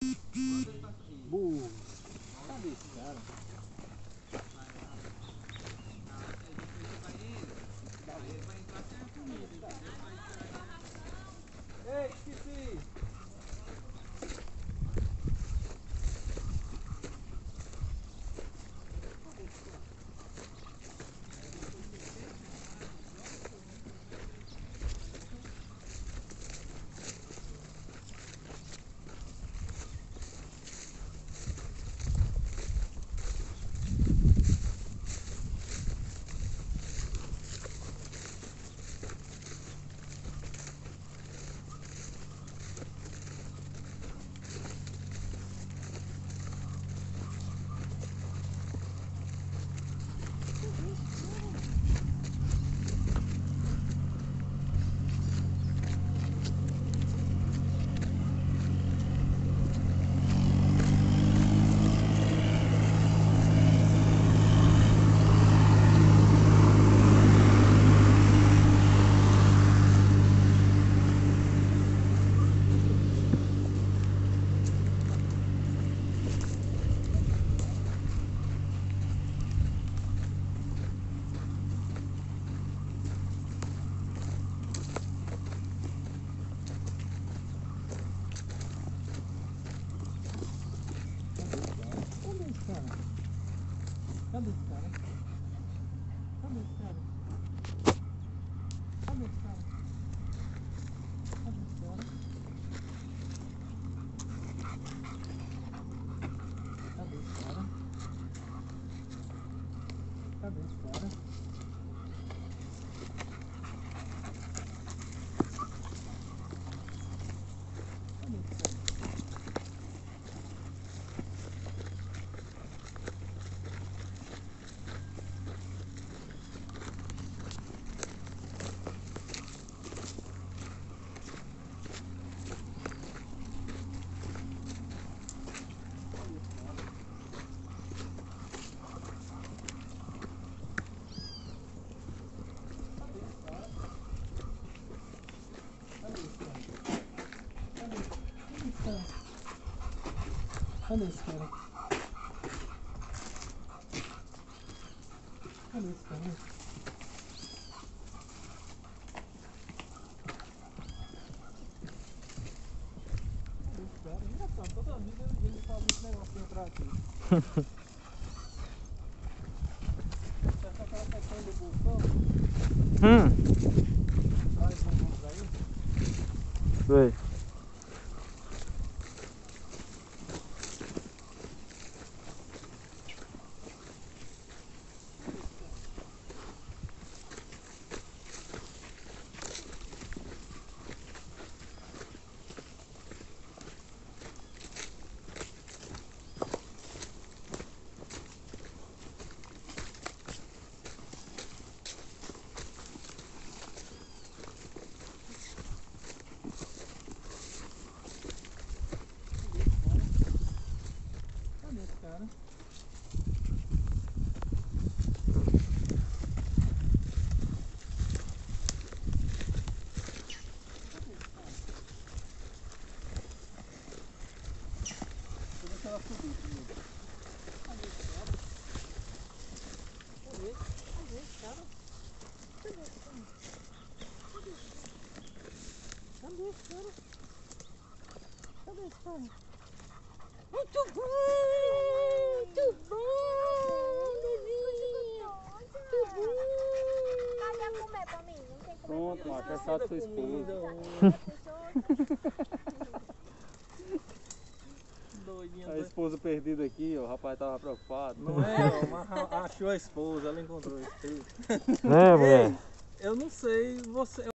Burro. Cadê esse cara? Ei, esqueci! Cadê esse cara? Cadê esse cara? Cadê esse cara? Cadê esse cara? Cadê esse cara? Cadê esse cara? Cadê esse cara? Cadê esse cara? Engraçado, toda vida ele faz esse negocinho pra aqui. Essa aquela seção do bolsão? Traz um bolso aí? Foi. Cara. Vou deixar ela subir primeiro. Cadê esse cara? Cadê esse cara? Cadê esse cara? Cadê esse cara? Cadê esse cara? Muito bom! Muito bom, Levinho! Muito bom! Cadê a comer pra mim? Não tem comer. Pronto, Marco, é só a sua esposa. Doidinha. A esposa perdida aqui, ó. O rapaz tava preocupado. Não é, ó, mas achou a esposa, ela encontrou a esposa. Né, mulher? Eu não sei, você.